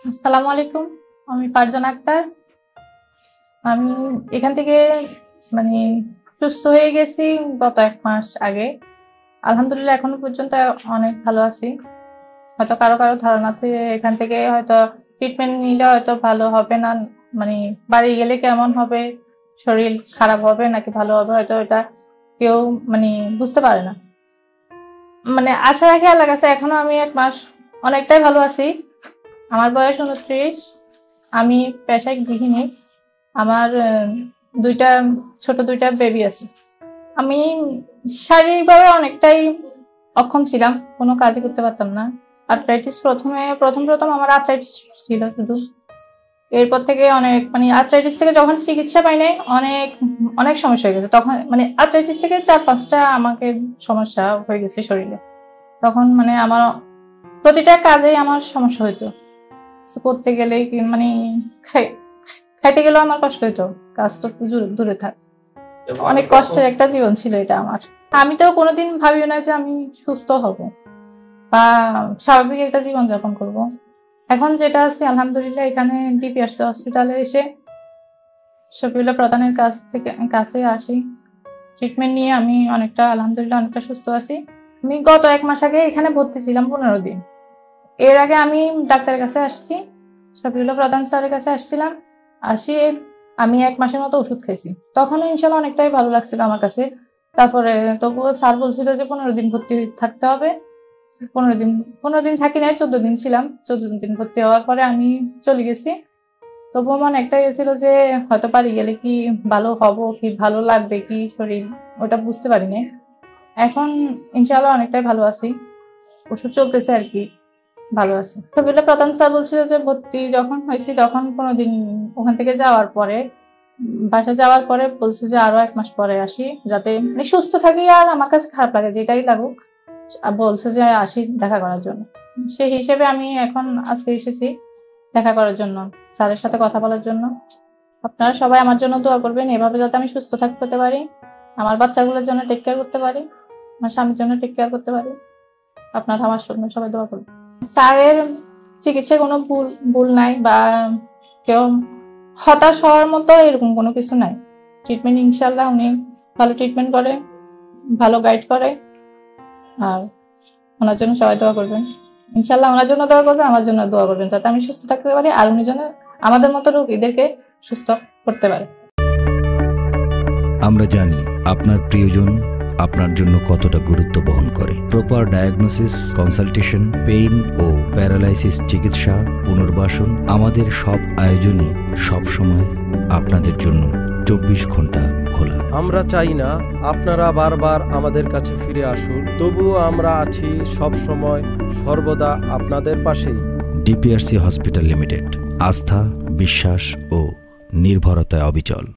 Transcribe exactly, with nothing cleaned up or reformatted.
আসসালামু আলাইকুম। আমি ফারজানা আক্তার। আমি এখান থেকে মানে সুস্থ হয়ে গেছি গত এক মাস আগে। আলহামদুলিল্লাহ এখনো পর্যন্ত অনেক ভালো আছি। হয়তো কারো কারো ধারণাতে এখান থেকে হয়তো ট্রিটমেন্ট নিলে হয়তো ভালো হবে না, মানে বাড়ি গেলে কেমন হবে, শরীর খারাপ হবে নাকি ভালো হবে, হয়তো এটা কেউ মানে বুঝতে পারে না। মানে আশা রাখি আল্লাহর কাছে এখনো আমি এক মাস অনেকটাই ভালো আছি। আমার বয়স উনত্রিশ। আমি পেশায় গৃহিণী। আমার দুইটা ছোট দুইটা বেবি আছে। আমি শারীরিকভাবে অনেকটাই অক্ষম ছিলাম, কোনো কাজই করতে পারতাম না। আর্থ্রাইটিস প্রথমে প্রথম প্রথম আমার আর্থ্রাইটিস ছিল শুধু। এরপর থেকে অনেক মানে আর্থ্রাইটিস থেকে যখন চিকিৎসা পাই নাই অনেক অনেক সমস্যা হয়ে গেছে। তখন মানে আর্থ্রাইটিস থেকে চার পাঁচটা আমাকে সমস্যা হয়ে গেছে শরীরে। তখন মানে আমার প্রতিটা কাজেই আমার সমস্যা হইতো। করতে গেলে মানে খাইতে গেলেও আমার কষ্ট হইতো, কাজ তো দূরে থাক। অনেক কষ্টের একটা জীবন ছিল এটা আমার। আমি তো কোনোদিন ভাবিও না যে আমি সুস্থ হব বা স্বাভাবিক একটা জীবন যাপন করব। এখন যেটা আছে আলহামদুলিল্লাহ, এখানে ডিপিআরসি হসপিটালে এসে শফিউল্লাহ প্রধানের কাছ থেকে কাছে আসি, ট্রিটমেন্ট নিয়ে আমি অনেকটা আলহামদুলিল্লাহ অনেকটা সুস্থ আছি। আমি গত এক মাস আগে এখানে ভর্তি ছিলাম পনেরো দিন। এর আগে আমি ডাক্তারের কাছে আসছি, শফিউল্লাহ প্রধান স্যারের কাছে আসছিলাম। আসি আমি এক মাসের মতো ওষুধ খাইছি, তখনও ইনশাল্লাহ অনেকটাই ভালো লাগছিল আমার কাছে। তারপরে তবুও স্যার বলছিল যে পনেরো দিন ভর্তি থাকতে হবে। পনেরো দিন পনেরো দিন থাকি নাই, চোদ্দ দিন ছিলাম। চোদ্দ দিন ভর্তি হওয়ার পরে আমি চলে গেছি। তবুও মনে একটা গেছিল যে হয়তো বাড়ি গেলে কি ভালো হব, কি ভালো লাগবে কি শরীর, ওটা বুঝতে পারিনি। এখন ইনশাল্লাহ অনেকটাই ভালো আছি, ওষুধ চলতেছে আর কি, ভালো আছে। শফিউল্লাহ প্রধান স্যার বলছিল যে ভর্তি যখন হয়েছি তখন পনেরো দিন ওখান থেকে যাওয়ার পরে বাসা যাওয়ার পরে বলছে যে আরো এক মাস পরে আসি, যাতে মানে সুস্থ থাকি আর আমার কাছে খারাপ লাগে যেটাই লাগুক, বলছে যে আসি দেখা করার জন্য। সেই হিসেবে আমি এখন আজকে এসেছি দেখা করার জন্য, স্যারের সাথে কথা বলার জন্য। আপনারা সবাই আমার জন্য দোয়া করবেন, এভাবে যাতে আমি সুস্থ থাকতে পারি, আমার বাচ্চাগুলোর জন্য টেক কেয়ার করতে পারি, আমার স্বামীর জন্য টেক কেয়ার করতে পারি। আপনারা আমার জন্য সবাই দোয়া করবেন। স্যারের চিকিৎসায় কোনো ভুল ভুল নাই বা কেউ হতাশ হওয়ার মতো এরকম কোনো কিছু নাই। ট্রিটমেন্ট ইনশাল্লাহ উনি ভালো ট্রিটমেন্ট করে, ভালো গাইড করে। আর ওনার জন্য সবাই দোয়া করবেন, ইনশাল্লাহ ওনার জন্য দোয়া করবেন, আমার জন্য দোয়া করবেন, যাতে আমি সুস্থ থাকতে পারি আর উনি যেন আমাদের মতো রোগীদেরকে সুস্থ করতে পারে। আমরা জানি আপনার প্রিয়জন আপনার জন্য কতটা গুরুত্ব বহন করে। প্রপার ডায়াগনোসিস, কনসালটেশন, পেইন ও প্যারালাইসিস চিকিৎসা, পুনর্বাসন, আমাদের সব আয়োজনই সব সময় আপনাদের জন্য চব্বিশ ঘন্টা খোলা। আমরা চাই না আপনারা বারবার আমাদের কাছে ফিরে আসুন, তবুও আমরা আছি সব সময় সর্বদা আপনাদের পাশেই। ডিপিআরসি হসপিটাল লিমিটেড, আস্থা, বিশ্বাস ও নির্ভরতায় অবিচল।